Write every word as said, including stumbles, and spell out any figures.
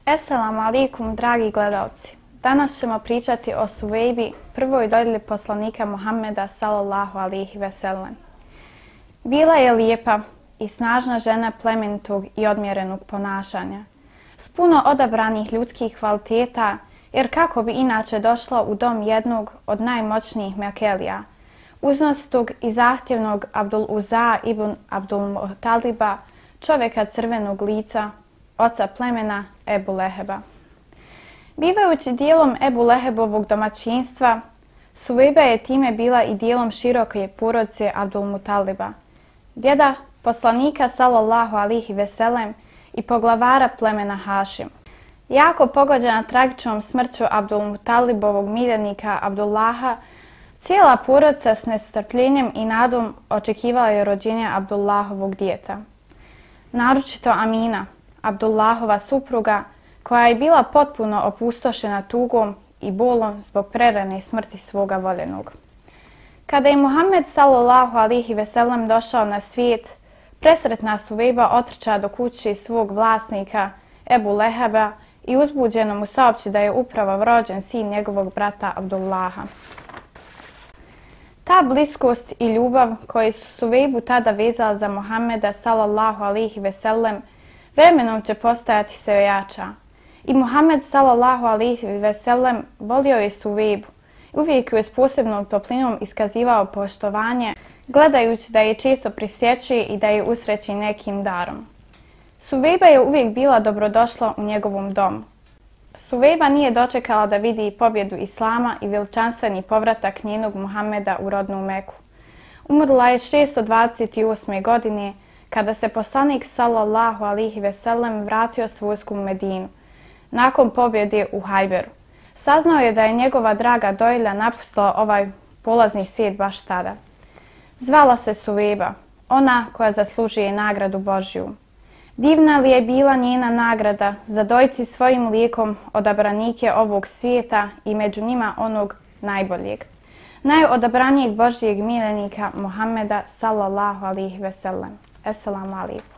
Esselamu alaikum, dragi gledalci. Danas ćemo pričati o Suvejbi, prvoj dojilji poslanika Muhammeda sallallahu alaihi ve sellem. Bila je lijepa i snažna žena plemenitog i odmjerenog ponašanja, s puno odabranih ljudskih kvaliteta, jer kako bi inače došla u dom jednog od najmoćnijih Mekelija, uznositog i zahtjevnog Abdul Uza ibn Abdul Mutaliba, čovjeka crvenog lica, oca plemena Ebu Leheba. Bivajući dijelom Ebu Lehebovog domaćinstva, Suvejba je time bila i dijelom široke porodice Abdul Mutaliba, djeda poslanika sallallahu alaihi ve sellem i poglavara plemena Hašim. Jako pogođena tragičnom smrću Abdul Mutalibovog miljenika Abdullaha, cijela porodica s nestrpljenjem i nadom očekivala je rođenje Abdullahovog djeta. Naročito Amina, Abdullahova supruga, koja je bila potpuno opustošena tugom i bolom zbog prerane smrti svoga voljenog. Kada je Muhammed sallallahu alaihi ve sellem došao na svijet, presretna Suvejba otrča do kuće svog vlasnika Ebu Leheba i uzbuđeno mu saopći da je upravo rođen sin njegovog brata Abdullaha. Ta bliskost i ljubav koji su Suvejbu tada vezala za Muhammeda sallallahu alaihi ve sellem vremenom će postajati sve jača. I Muhammed sallallahu alaihi ve sellem volio je Suvejbu. Uvijek je s posebnom toplinom iskazivao poštovanje, gledajući da je često prisjećuje i da je usreći nekim darom. Suvejba je uvijek bila dobrodošla u njegovom domu. Suvejba nije dočekala da vidi pobjedu Islama i veličanstveni povratak njenog Muhammeda u rodnu Meku. Umrla je šesto dvadeset osme. godine kada se poslanik sallallahu alaihi ve sellem vratio s vojskom u Medinu, nakon pobjede u Hajberu. Saznao je da je njegova draga dojilja napustila ovaj polazni svijet baš tada. Zvala se Suvejba, ona koja zaslužuje nagradu Božju. Divna li je bila njena nagrada za dojiti svojim lijekom odabranike ovog svijeta i među njima onog najboljeg, najodabranijeg Božjeg miljenika Muhammeda sallallahu alaihi ve sellem. Esselamu alaikum.